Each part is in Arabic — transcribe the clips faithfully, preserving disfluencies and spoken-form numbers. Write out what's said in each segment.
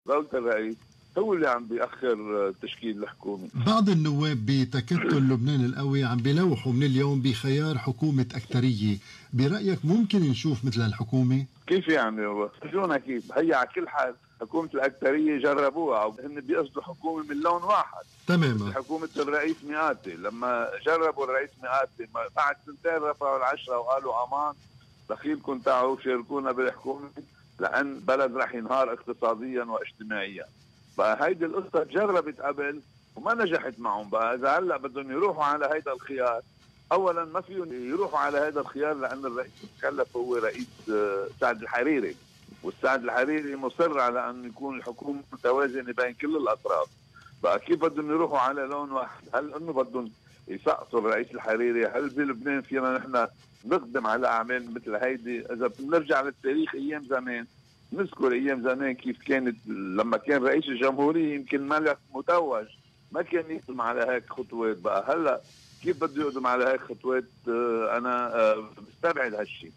دولة الرئيس هو اللي عم بيأخر تشكيل الحكومة. بعض النواب بتكتل لبنان القوي عم بيلوحوا من اليوم بخيار حكومة أكترية، برأيك ممكن نشوف مثل هالحكومة؟ كيف يعني؟ شلونها كيف؟ هي على كل حال حكومة الأكترية جربوها، أو هن بيقصدوا حكومة من لون واحد تماما. حكومة الرئيس مئاتي لما جربوا الرئيس مئاتي بعد سنتين رفعوا العشرة وقالوا أمان دخيلكم تعالوا شاركونا بالحكومة لأن بلد رح ينهار اقتصاديا واجتماعيا. بقى هيدي القصة جربت قبل وما نجحت معهم. بقى إذا هلا بدهم يروحوا على هيدا الخيار، أولا ما فيهم يروحوا على هيدا الخيار لأن الرئيس المكلف هو رئيس سعد الحريري، والسعد الحريري مصر على أن يكون الحكومة متوازنة بين كل الأطراف. بقى كيف بدهم يروحوا على لون واحد؟ هل أنه بدهم يسقطوا الرئيس الحريري؟ هل بلبنان فينا نحن نقدم على أعمال مثل هيدي؟ إذا بنرجع للتاريخ أيام زمان نذكر أيام زمان كيف كانت لما كان رئيس الجمهورية يمكن ملك متوج ما كان يقدم على هيك خطوات. بقى هلا كيف بده يقدم على هيك خطوات؟ أنا بستبعد هالشيء.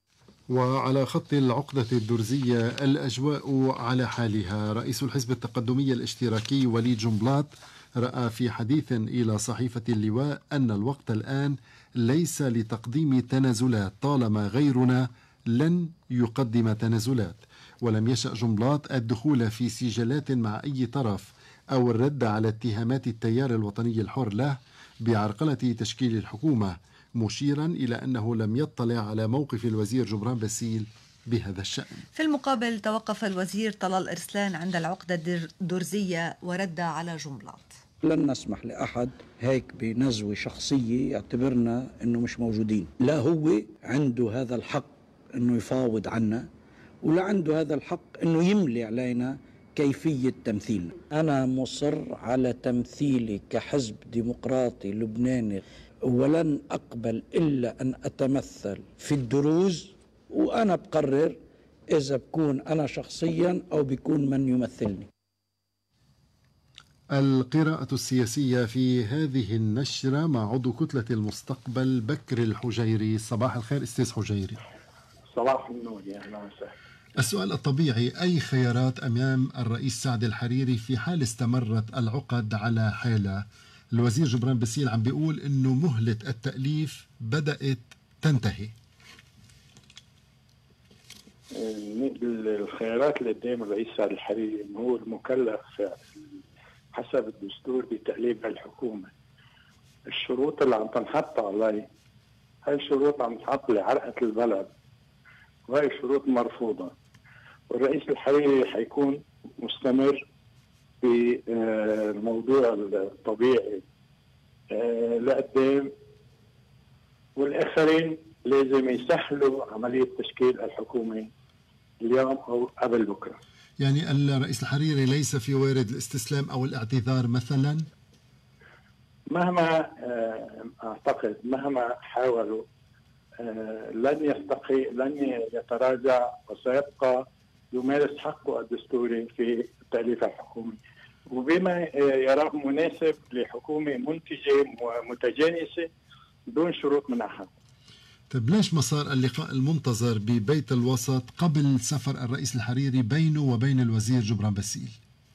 وعلى خط العقدة الدرزية الأجواء على حالها. رئيس الحزب التقدمي الاشتراكي وليد جنبلاط رأى في حديث إلى صحيفة اللواء أن الوقت الآن ليس لتقديم تنازلات طالما غيرنا لن يقدم تنازلات، ولم يشأ جنبلاط الدخول في سجالات مع أي طرف أو الرد على اتهامات التيار الوطني الحر له بعرقلة تشكيل الحكومة، مشيرا إلى أنه لم يطلع على موقف الوزير جبران باسيل بهذا الشأن. في المقابل توقف الوزير طلال إرسلان عند العقدة الدرزية ورد على جنبلاط: لن نسمح لأحد هيك بنزوة شخصية يعتبرنا أنه مش موجودين. لا هو عنده هذا الحق أنه يفاوض عنا، ولا عنده هذا الحق أنه يملي علينا كيفية تمثيلنا. أنا مصر على تمثيلي كحزب ديمقراطي لبناني، ولن أقبل إلا أن أتمثل في الدروز، وأنا بقرر إذا بكون أنا شخصيا أو بيكون من يمثلني. القراءة السياسية في هذه النشرة مع عضو كتلة المستقبل بكر الحجيري. صباح الخير أستاذ حجيري. صباح النور، يا أهلا وسهلا. السؤال الطبيعي: أي خيارات أمام الرئيس سعد الحريري في حال استمرت العقد على حالة؟ الوزير جبران باسيل عم بيقول إنه مهلة التأليف بدأت تنتهي. الخيارات اللي قدام الرئيس سعد الحريري إنه هو المكلف حسب الدستور بتأليف الحكومة. الشروط اللي عم تنحط عليه هاي الشروط عم تحط لعرقة البلد، وهي الشروط مرفوضة، والرئيس الحريري حيكون مستمر في الموضوع الطبيعي لقدام، والآخرين لازم يسهلوا عملية تشكيل الحكومة اليوم أو قبل بكرة. يعني الرئيس الحريري ليس في وارد الاستسلام أو الاعتذار مثلا؟ مهما أعتقد مهما حاولوا لن يستقي لن يتراجع، وسيبقى يمارس حقه الدستوري في تأليف الحكومة وبما يراه مناسب لحكومة منتجة ومتجانسة دون شروط من أحد. طيب ليش ما صار اللقاء المنتظر ببيت الوسط قبل سفر الرئيس الحريري بينه وبين الوزير جبران باسيل؟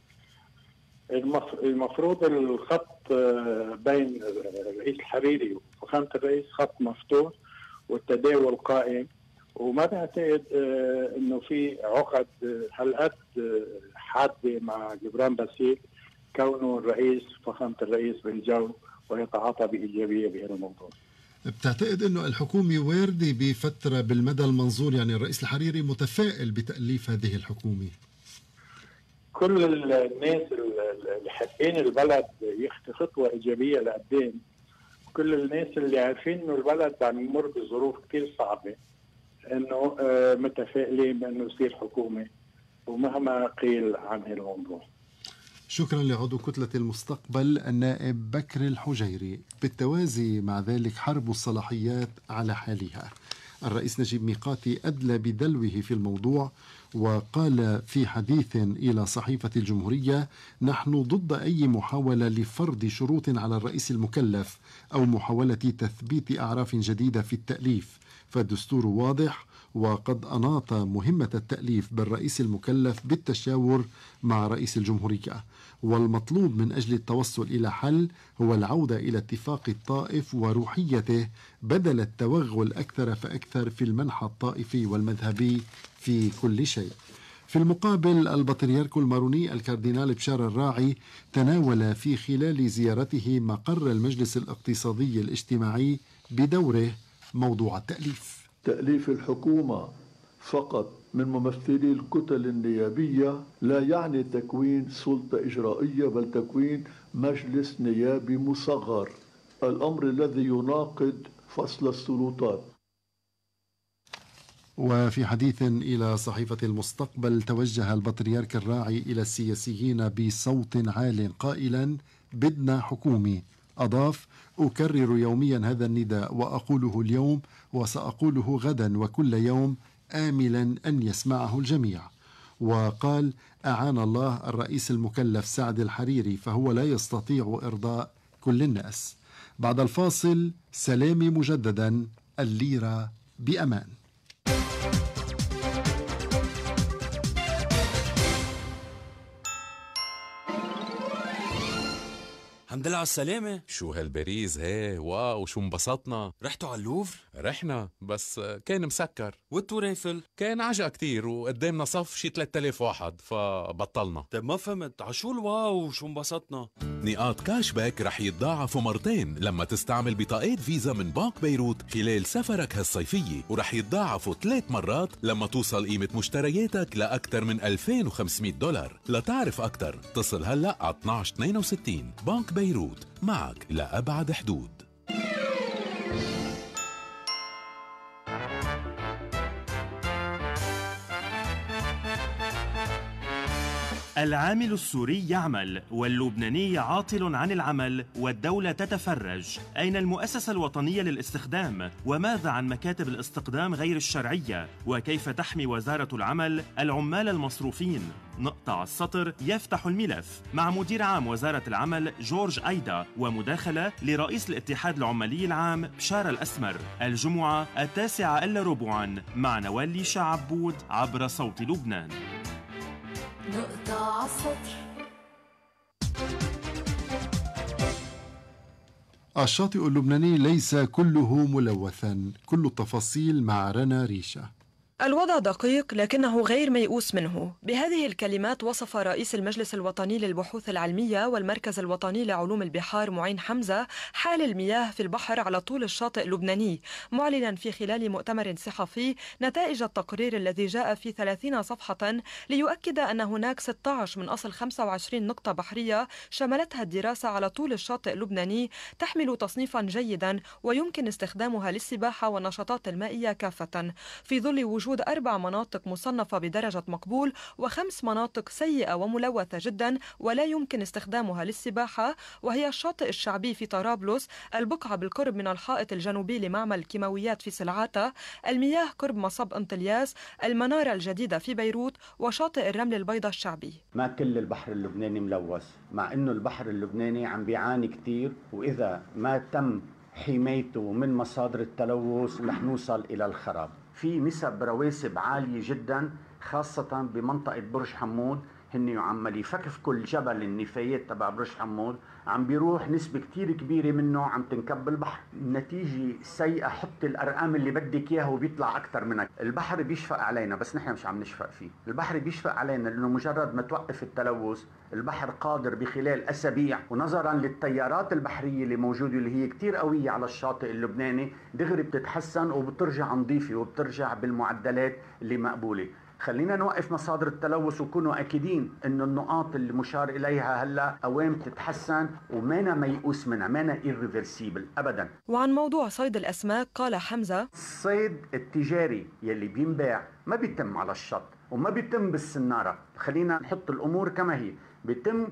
المفروض الخط بين الرئيس الحريري وفخامة الرئيس خط مفتوح والتداول قائم، وما بعتقد انه في عقد هالقد حاده مع جبران باسيل كونه الرئيس فخامة الرئيس بالجو ويتعاطى بإيجابية بهذا الموضوع. بتعتقد انه الحكومة واردة بفترة بالمدى المنظور؟ يعني الرئيس الحريري متفائل بتأليف هذه الحكومة؟ كل الناس اللي حابين البلد يخطي خطوة إيجابية لقدام، كل الناس اللي عارفين انه البلد عم يمر بظروف كثير صعبة انه متفائلين بانه يصير حكومة ومهما قيل عن هذا الموضوع. شكرا لعضو كتلة المستقبل النائب بكر الحجيري. بالتوازي مع ذلك حرب الصلاحيات على حالها. الرئيس نجيب ميقاتي أدلى بدلوه في الموضوع وقال في حديث إلى صحيفة الجمهورية: نحن ضد أي محاولة لفرض شروط على الرئيس المكلف أو محاولة تثبيت أعراف جديدة في التأليف، فالدستور واضح وقد أناط مهمة التأليف بالرئيس المكلف بالتشاور مع رئيس الجمهورية، والمطلوب من أجل التوصل إلى حل هو العودة إلى اتفاق الطائف وروحيته بدل التوغل أكثر فأكثر في المنحى الطائفي والمذهبي في كل شيء. في المقابل البطريرك الماروني الكاردينال بشار الراعي تناول في خلال زيارته مقر المجلس الاقتصادي الاجتماعي بدوره موضوع التأليف. تأليف الحكومة فقط من ممثلي الكتل النيابية لا يعني تكوين سلطة إجرائية، بل تكوين مجلس نيابي مصغر، الأمر الذي يناقض فصل السلطات. وفي حديث إلى صحيفة المستقبل توجه البطريرك الراعي إلى السياسيين بصوت عال قائلا: بدنا حكومي. أضاف: أكرر يوميا هذا النداء وأقوله اليوم وسأقوله غدا وكل يوم آملا أن يسمعه الجميع. وقال: أعان الله الرئيس المكلف سعد الحريري فهو لا يستطيع إرضاء كل الناس. بعد الفاصل سلامي مجددا، الليرة بأمان. الحمد لله على السلامة. شو هالبريز هي؟ واو شو انبسطنا. رحتوا على اللوفر؟ رحنا بس كان مسكر. والتوريفل؟ كان عجقة كتير وقدامنا صف شي ثلاثة آلاف واحد فبطلنا. طيب ما فهمت عشو الواو شو انبسطنا؟ نقاط كاش باك رح يتضاعفوا مرتين لما تستعمل بطاقات فيزا من بنك بيروت خلال سفرك هالصيفية، ورح يتضاعفوا ثلاث مرات لما توصل قيمة مشترياتك لأكثر من ألفين وخمسمية دولار. لتعرف أكثر اتصل هلأ على اثنعش اثنين وستين. بنك بيروت، معك لأبعد حدود. العامل السوري يعمل واللبناني عاطل عن العمل والدولة تتفرج. أين المؤسسة الوطنية للاستخدام؟ وماذا عن مكاتب الاستقدام غير الشرعية؟ وكيف تحمي وزارة العمل العمال المصروفين؟ نقطع السطر يفتح الملف مع مدير عام وزارة العمل جورج أيدا ومداخلة لرئيس الاتحاد العمالي العام بشار الأسمر الجمعة التاسعة إلا ربعا مع نوال شعبود عبر صوت لبنان. نقطع السطر. الشاطئ اللبناني ليس كله ملوثا، كل التفاصيل مع رنا ريشة. الوضع دقيق لكنه غير ميؤوس منه. بهذه الكلمات وصف رئيس المجلس الوطني للبحوث العلمية والمركز الوطني لعلوم البحار معين حمزة حال المياه في البحر على طول الشاطئ اللبناني، معلنا في خلال مؤتمر صحفي نتائج التقرير الذي جاء في ثلاثين صفحة ليؤكد أن هناك ستة عشر من أصل خمسة وعشرين نقطة بحرية شملتها الدراسة على طول الشاطئ اللبناني تحمل تصنيفا جيدا ويمكن استخدامها للسباحة والنشاطات المائية كافة، في ظل وجود وجود أربع مناطق مصنفة بدرجة مقبول وخمس مناطق سيئة وملوثة جدا ولا يمكن استخدامها للسباحة، وهي الشاطئ الشعبي في طرابلس، البقعة بالقرب من الحائط الجنوبي لمعمل الكيماويات في سلعاتة، المياه قرب مصب انطلياس، المنارة الجديدة في بيروت، وشاطئ الرمل البيضاء الشعبي. ما كل البحر اللبناني ملوث، مع انه البحر اللبناني عم بيعاني كتير، واذا ما تم حمايته من مصادر التلوث رح نوصل الى الخراب. في نسب رواسب عالية جدا خاصة بمنطقة برج حمود، هن عمال يفكفكوا الجبل النفايات تبع برج حمود، عم بيروح نسبة كتير كبيرة منه عم تنكب البحر. النتيجة سيئة، حط الأرقام اللي بدك إياها وبيطلع أكتر منك. البحر بيشفق علينا بس نحن مش عم نشفق فيه. البحر بيشفق علينا لأنه مجرد ما توقف التلوث البحر قادر بخلال أسابيع، ونظرا للتيارات البحرية اللي موجودة اللي هي كتير قوية على الشاطئ اللبناني، دغري بتتحسن وبترجع نظيفة وبترجع بالمعدلات اللي مقبولة. خلينا نوقف مصادر التلوث وكونوا أكيدين إنه النقاط اللي مشار إليها هلا أوام تتحسن ومانا ميؤوس منها، مانا irreversible أبدا. وعن موضوع صيد الأسماك قال حمزة: الصيد التجاري يلي بينباع ما بيتم على الشط وما بيتم بالسنارة، خلينا نحط الأمور كما هي، بيتم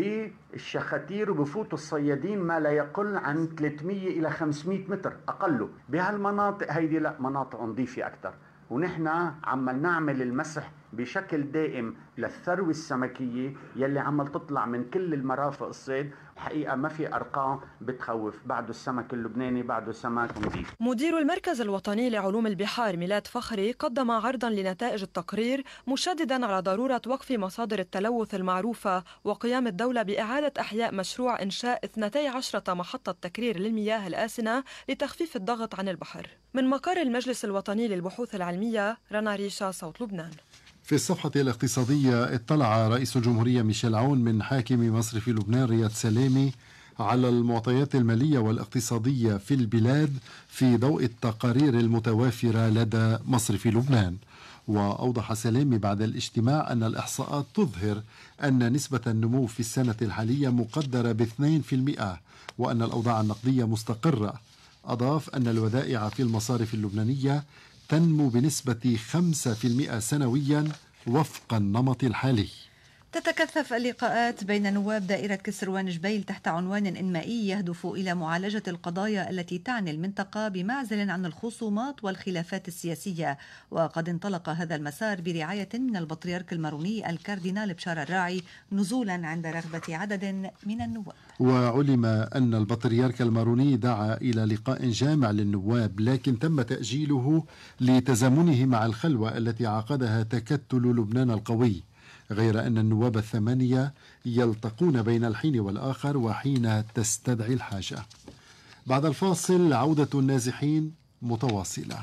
بالشخاتير وبفوتوا الصيادين ما لا يقل عن ثلاثمية إلى خمسمية متر أقله. بهالمناطق هيدي لا، مناطق نظيفة أكثر، ونحن عمال نعمل المسح بشكل دائم للثروة السمكية يلي عمل تطلع من كل المرافق الصيد. حقيقة ما في أرقام بتخوف، بعده السمك اللبناني بعده سمك نظيف. مدير المركز الوطني لعلوم البحار ميلاد فخري قدم عرضا لنتائج التقرير مشددا على ضرورة وقف مصادر التلوث المعروفة وقيام الدولة بإعادة أحياء مشروع إنشاء اثنتي عشرة محطة تكرير للمياه الآسنة لتخفيف الضغط عن البحر. من مقر المجلس الوطني للبحوث العلمية، رنا ريشا، صوت لبنان. في الصفحة الاقتصادية، اطلع رئيس الجمهورية ميشيل عون من حاكم مصرف لبنان رياض سلامي على المعطيات المالية والاقتصادية في البلاد في ضوء التقارير المتوافرة لدى مصرف لبنان. وأوضح سلامي بعد الاجتماع أن الإحصاءات تظهر أن نسبة النمو في السنة الحالية مقدرة باثنين في المئة وأن الأوضاع النقدية مستقرة. أضاف أن الودائع في المصارف اللبنانية تنمو بنسبة خمسة بالمئة سنويا وفق النمط الحالي. تتكثف اللقاءات بين نواب دائرة كسروان جبيل تحت عنوان إنمائي يهدف إلى معالجة القضايا التي تعني المنطقة بمعزل عن الخصومات والخلافات السياسية. وقد انطلق هذا المسار برعاية من البطريرك الماروني الكاردينال بشار الراعي نزولا عند رغبة عدد من النواب. وعلم أن البطريرك الماروني دعا إلى لقاء جامع للنواب، لكن تم تأجيله لتزامنه مع الخلوة التي عقدها تكتل لبنان القوي، غير أن النواب الثمانية يلتقون بين الحين والآخر وحين تستدعي الحاجة. بعد الفاصل عودة النازحين متواصلة.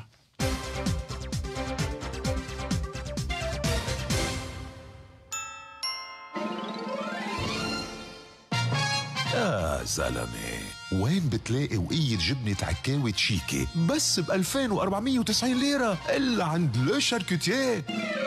يا زلمة، وين بتلاقي وقية جبنة عكاوي شيكي بس ب ألفين وأربعمية وتسعين ليرة إلا عند لو شاركوتيه؟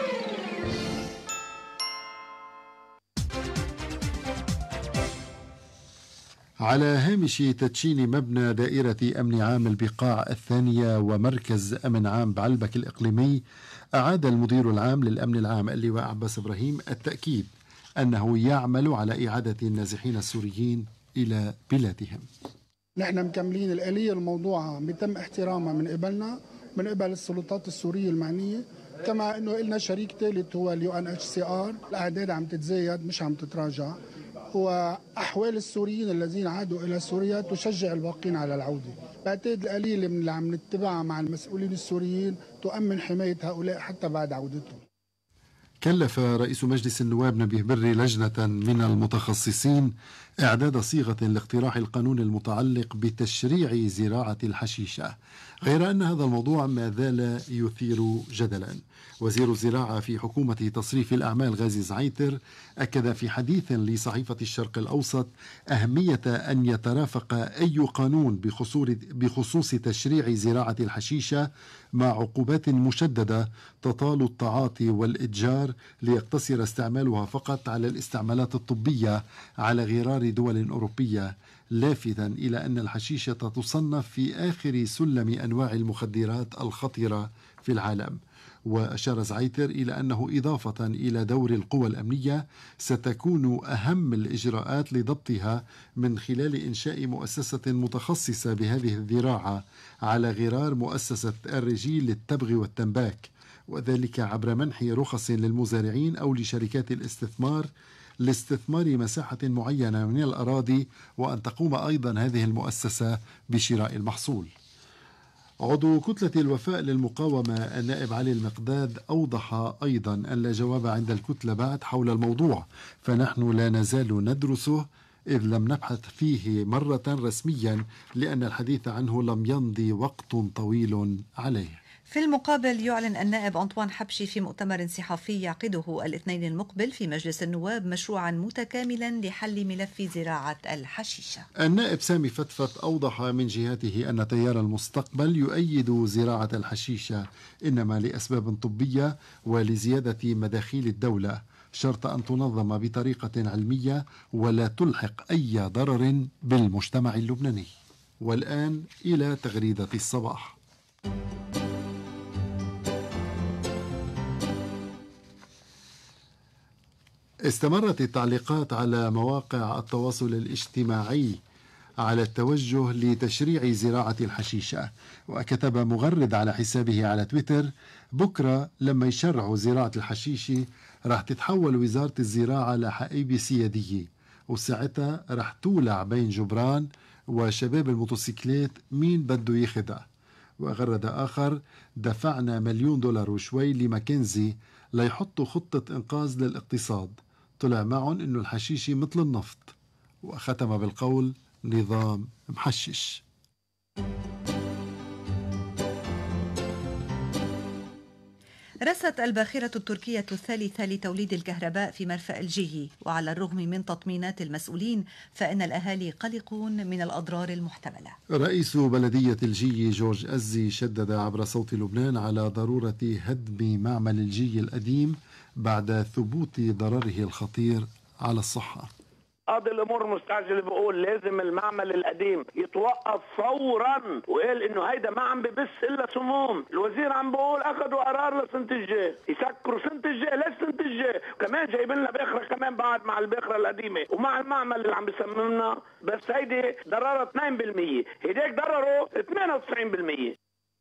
على هامش تدشين مبنى دائرة أمن عام البقاع الثانية ومركز أمن عام بعلبك الإقليمي، أعاد المدير العام للأمن العام اللواء عباس إبراهيم التأكيد أنه يعمل على إعادة النازحين السوريين إلى بلادهم. نحن مكملين الآلية الموضوعة بيتم احترامها من قبلنا من قبل السلطات السورية المعنية، كما أنه إلنا شريك ثالث هو اليو ان اتش سي ار. الأعداد عم تتزايد مش عم تتراجع، وأحوال السوريين الذين عادوا إلى سوريا تشجع الباقين على العودة. بعتقد الآلية اللي عم نتبعها مع المسؤولين السوريين تؤمن حماية هؤلاء حتى بعد عودتهم. كلف رئيس مجلس النواب نبيه بري لجنة من المتخصصين إعداد صيغة لاقتراح القانون المتعلق بتشريع زراعة الحشيشة، غير أن هذا الموضوع ما زال يثير جدلا. وزير الزراعة في حكومة تصريف الأعمال غازي زعيتر أكد في حديث لصحيفة الشرق الأوسط أهمية أن يترافق أي قانون بخصوص تشريع زراعة الحشيشة مع عقوبات مشددة تطال التعاطي والإتجار ليقتصر استعمالها فقط على الاستعمالات الطبية على غرار دول أوروبية، لافتا إلى أن الحشيشة تصنف في آخر سلم أنواع المخدرات الخطرة في العالم. وأشار زعيتر إلى أنه إضافة إلى دور القوى الأمنية ستكون أهم الإجراءات لضبطها من خلال إنشاء مؤسسة متخصصة بهذه الذراعة على غرار مؤسسة الرجيل للتبغ والتنباك، وذلك عبر منح رخص للمزارعين أو لشركات الاستثمار لاستثمار مساحة معينة من الأراضي، وأن تقوم أيضا هذه المؤسسة بشراء المحصول. عضو كتلة الوفاء للمقاومة النائب علي المقداد أوضح أيضا أن لا جواب عند الكتلة بعد حول الموضوع، فنحن لا نزال ندرسه إذ لم نبحث فيه مرة رسميا لأن الحديث عنه لم يمضي وقت طويل عليه. في المقابل يعلن النائب أنطوان حبشي في مؤتمر صحفي يعقده الاثنين المقبل في مجلس النواب مشروعا متكاملا لحل ملف زراعة الحشيشة. النائب سامي فتفت أوضح من جهته أن تيار المستقبل يؤيد زراعة الحشيشة، إنما لأسباب طبية ولزيادة مداخيل الدولة، شرط أن تنظم بطريقة علمية ولا تلحق أي ضرر بالمجتمع اللبناني. والآن إلى تغريدة الصباح. استمرت التعليقات على مواقع التواصل الاجتماعي على التوجه لتشريع زراعة الحشيشة. وكتب مغرد على حسابه على تويتر: بكرة لما يشرعوا زراعة الحشيشة راح تتحول وزارة الزراعة لحقيبة سيادية، وساعتها راح تولع بين جبران وشباب الموتوسيكلات مين بده ياخدها. وغرد آخر: دفعنا مليون دولار وشوي لماكنزي ليحطوا خطة إنقاذ للاقتصاد، طلع معهم إنه الحشيشة مثل النفط. وختم بالقول: نظام محشش. رست الباخرة التركية الثالثة لتوليد الكهرباء في مرفأ الجيهي، وعلى الرغم من تطمينات المسؤولين فإن الأهالي قلقون من الأضرار المحتملة. رئيس بلدية الجيهي جورج أزي شدد عبر صوت لبنان على ضرورة هدم معمل الجيهي القديم بعد ثبوت ضرره الخطير على الصحة. قاضي الامور مستعجل بيقول لازم المعمل القديم يتوقف فورا، وقال انه هيدا ما عم ببث الا سموم. الوزير عم بيقول اخذوا قرار لسنه الجاي يسكروا سنه الجاي. ليش سنه الجاي؟ كمان جايبين لنا باخره كمان بعد مع الباخره القديمه ومع المعمل اللي عم بيسممنا. بس هيدي ضررها اثنين بالمئة، هيداك ضرره ثمانية وتسعين بالمئة.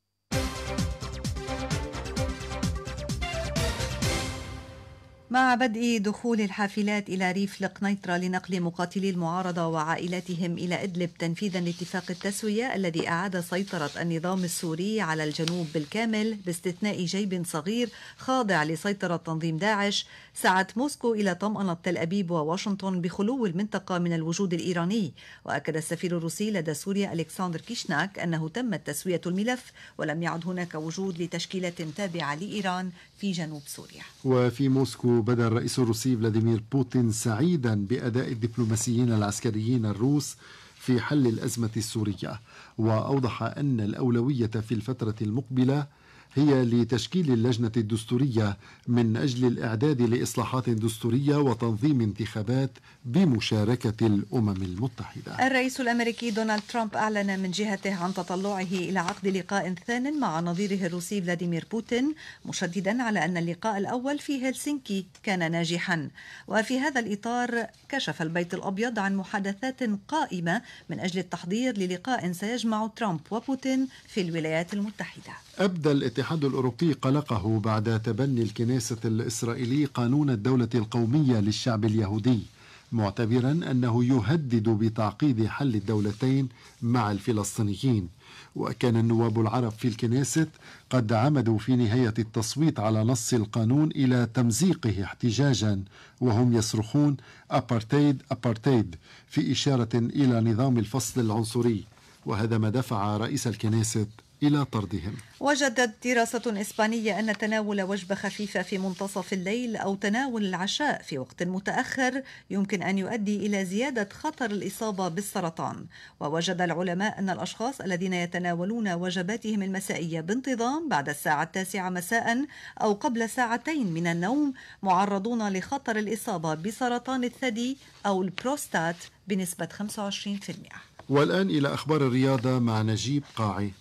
مع بدء دخول الحافلات إلى ريف القنيطرة لنقل مقاتلي المعارضة وعائلاتهم إلى إدلب تنفيذا لاتفاق التسوية الذي أعاد سيطرة النظام السوري على الجنوب بالكامل باستثناء جيب صغير خاضع لسيطرة تنظيم داعش، سعت موسكو إلى طمأنة تل أبيب وواشنطن بخلو المنطقة من الوجود الإيراني. وأكد السفير الروسي لدى سوريا ألكسندر كيشناك أنه تمت تسوية الملف ولم يعد هناك وجود لتشكيلات تابعة لإيران في جنوب سوريا. وفي موسكو بدا الرئيس الروسي فلاديمير بوتين سعيدا بأداء الدبلوماسيين العسكريين الروس في حل الأزمة السورية، وأوضح أن الأولوية في الفترة المقبلة هي لتشكيل اللجنة الدستورية من أجل الإعداد لإصلاحات دستورية وتنظيم انتخابات بمشاركة الأمم المتحدة. الرئيس الأمريكي دونالد ترامب أعلن من جهته عن تطلعه إلى عقد لقاء ثان مع نظيره الروسي فلاديمير بوتين، مشددا على أن اللقاء الأول في هلسنكي كان ناجحا. وفي هذا الإطار كشف البيت الأبيض عن محادثات قائمة من أجل التحضير للقاء سيجمع ترامب وبوتين في الولايات المتحدة. أبدى الاتحاد الأوروبي قلقه بعد تبني الكنيسة الإسرائيلي قانون الدولة القومية للشعب اليهودي، معتبرا أنه يهدد بتعقيد حل الدولتين مع الفلسطينيين. وكان النواب العرب في الكنيست قد عمدوا في نهاية التصويت على نص القانون إلى تمزيقه احتجاجا، وهم يصرخون أبارتيد أبارتيد في إشارة إلى نظام الفصل العنصري، وهذا ما دفع رئيس الكنيست إلى طردهم. وجدت دراسة إسبانية أن تناول وجبة خفيفة في منتصف الليل أو تناول العشاء في وقت متأخر يمكن أن يؤدي إلى زيادة خطر الإصابة بالسرطان. ووجد العلماء أن الأشخاص الذين يتناولون وجباتهم المسائية بانتظام بعد الساعة التاسعة مساء أو قبل ساعتين من النوم معرضون لخطر الإصابة بسرطان الثدي أو البروستات بنسبة خمسة وعشرين بالمئة. والآن إلى أخبار الرياضة مع نجيب قاعي.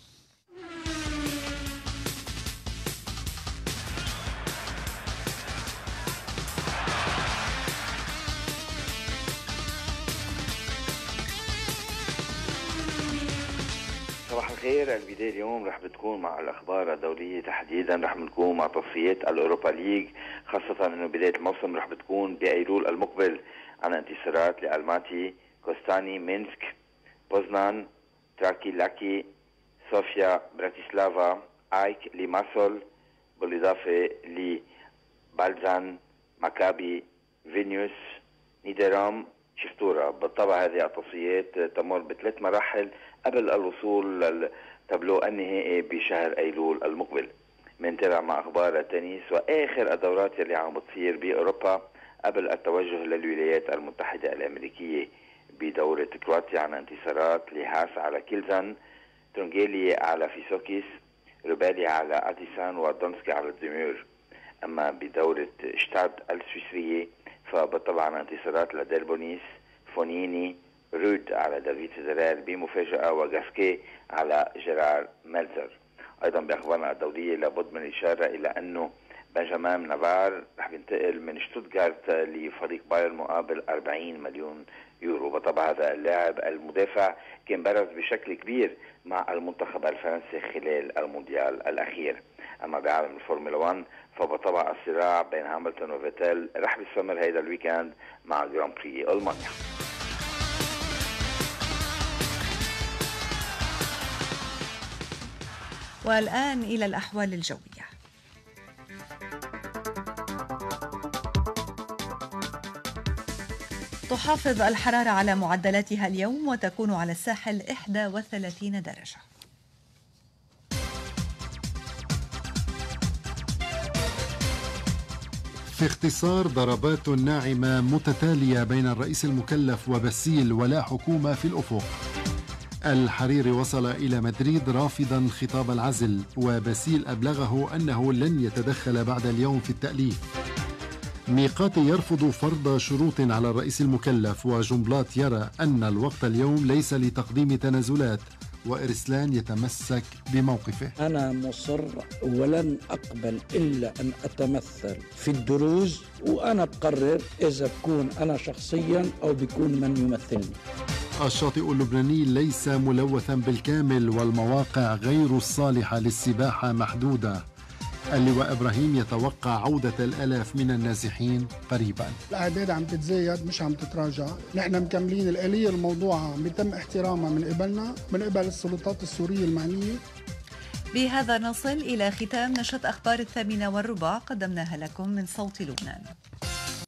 صباح الخير. البداية اليوم رح بتكون مع الأخبار الدولية، تحديدا رح بنكون مع تصفيات الأوروبا ليج، خاصة أنه بداية الموسم رح بتكون بأيلول المقبل على انتصارات لألماتي، كوستاني، مينسك، بوزنان، تراكي لاكي، صوفيا، براتيسلافا، آيك، ليماسول، بالإضافة لبالزان، مكابي، فينيوس، نيدرام، شفتورا. بالطبع هذه التصفيات تمر بثلاث مراحل قبل الوصول للتابلو النهائي بشهر أيلول المقبل. منتابع مع أخبار التنس وآخر الدورات اللي عم بتصير بأوروبا قبل التوجه للولايات المتحدة الأمريكية بدورة كرواتيا عن انتصارات لهاس على كيلزان، ترونجيلي على فيسوكيس، روبالي على أديسان ودونسكي على الدمير. أما بدورة شتاد السويسرية فبالطبع عن انتصارات لديربونيس، فونيني، رود على دافيد فيدرال بمفاجأة، وغاسكي على جيرار ميلزر. أيضا بأخبارنا الدولية لابد من الإشارة إلى أنه بنجامين نافار رح بينتقل من شتوتغارت لفريق بايرن مقابل أربعين مليون يورو. بالطبع هذا اللاعب المدافع كان برز بشكل كبير مع المنتخب الفرنسي خلال المونديال الأخير. أما بعالم الفورمولا واحد فبالطبع الصراع بين هاملتون وفيتيل رح بيستمر هيدا الويكند مع جراند بري ألمانيا. والآن إلى الأحوال الجوية. تحافظ الحرارة على معدلاتها اليوم وتكون على الساحل إحدى وثلاثين درجة. في اختصار، ضربات ناعمة متتالية بين الرئيس المكلف وباسيل ولا حكومة في الأفق. الحريري وصل إلى مدريد رافضا خطاب العزل، وباسيل أبلغه أنه لن يتدخل بعد اليوم في التأليف. ميقاتي يرفض فرض شروط على الرئيس المكلف، وجنبلاط يرى أن الوقت اليوم ليس لتقديم تنازلات، وإرسلان يتمسك بموقفه. أنا مصر ولن أقبل إلا أن أتمثل في الدروز، وأنا بقرر إذا بكون أنا شخصيا أو بيكون من يمثلني. الشاطئ اللبناني ليس ملوثا بالكامل، والمواقع غير الصالحة للسباحة محدودة. اللواء إبراهيم يتوقع عودة الآلاف من النازحين قريبا. الأعداد عم تتزايد مش عم تتراجع، نحن مكملين الآلية الموضوعة بيتم احترامها من قبلنا من قبل السلطات السورية المعنية. بهذا نصل إلى ختام نشرة أخبار الثامنة والربع قدمناها لكم من صوت لبنان.